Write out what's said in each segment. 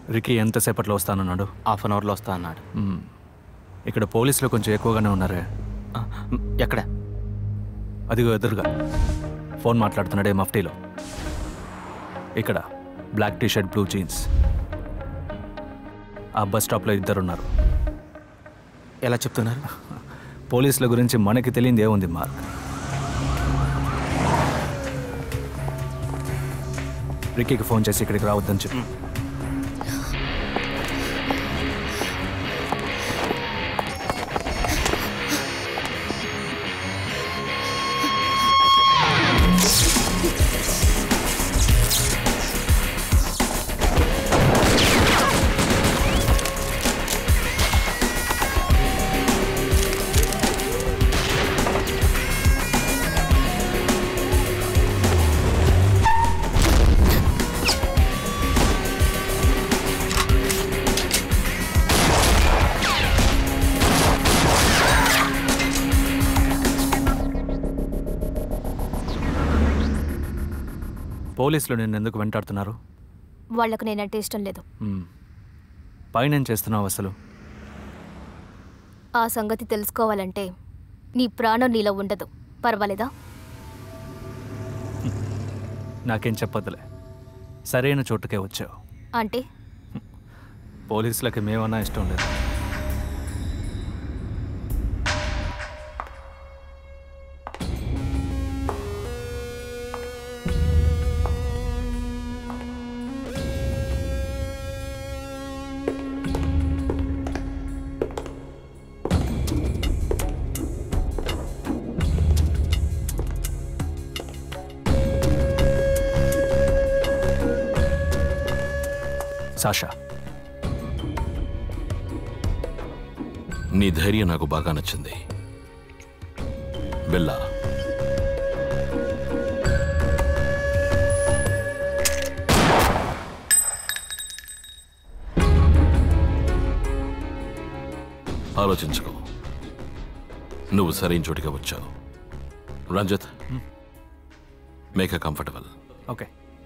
Ricky ఎంతసేపట్లో వస్తానన్నాడు? Half an అవర్లో వస్తా అన్నాడు. ఇక్కడ పోలీసులు కొంచెం ఎక్కువగానే ఉన్నారే. ఎక్కడ? అదిగో ఎదురుగా ఫోన్ మాట్లాడుతున్నాడే మఫ్టీలో. ఇక్కడ బ్లాక్ టీషర్ట్ బ్లూ జీన్స్. ఆ బస్ స్టాప్లో ఇద్దరున్నారు. ఎలా చెప్తున్నారు? పోలీసుల గురించి మనకి తెలియంది ఏముంది మార్క్? రికీకి ఫోన్ చేసి ఇక్కడికి రావద్దని చెప్పు. పోలీసులు నిన్ను ఎందుకు వెంటాడుతున్నారు? వాళ్లకు నేనంటే ఇష్టం లేదు. పైన చేస్తున్నావు అసలు? ఆ సంగతి తెలుసుకోవాలంటే నీ ప్రాణం నీలో ఉండదు. పర్వాలేదా? నాకేం చెప్పొద్దులే. సరైన చోటుకే వచ్చావు. అంటే పోలీసులకి మేమన్నా ఇష్టం లేదు. సాషా, నీ ధైర్యం నాకు బాగా నచ్చింది. బిల్లా, ఆలోచించుకో. నువ్వు సరైన చోటిగా వచ్చావు. Ranjith, make a comfortable. Okay.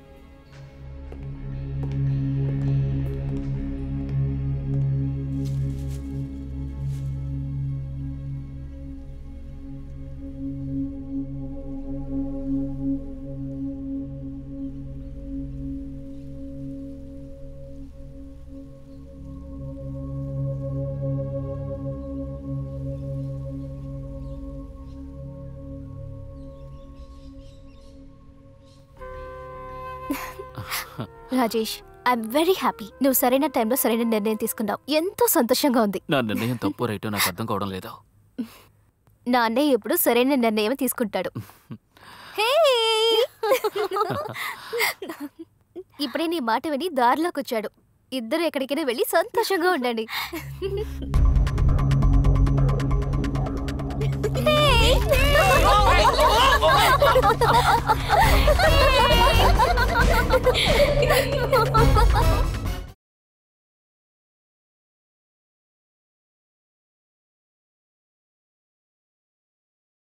Rajesh, I'm very happy. నువ్వు సరైన టైంలో సరైన నిర్ణయం తీసుకున్నావు. ఎంతో సంతోషంగా ఉంది. నా నిర్ణయం తప్పు రైటో నాకు అర్థం కావడం లేదా? నా అన్నయ్య ఎప్పుడు సరైన నిర్ణయం తీసుకుంటాడు. ఇప్పుడే నీ మాట విని దారిలోకి వచ్చాడు. ఇద్దరు ఎక్కడికైనా వెళ్ళి సంతోషంగా ఉండండి.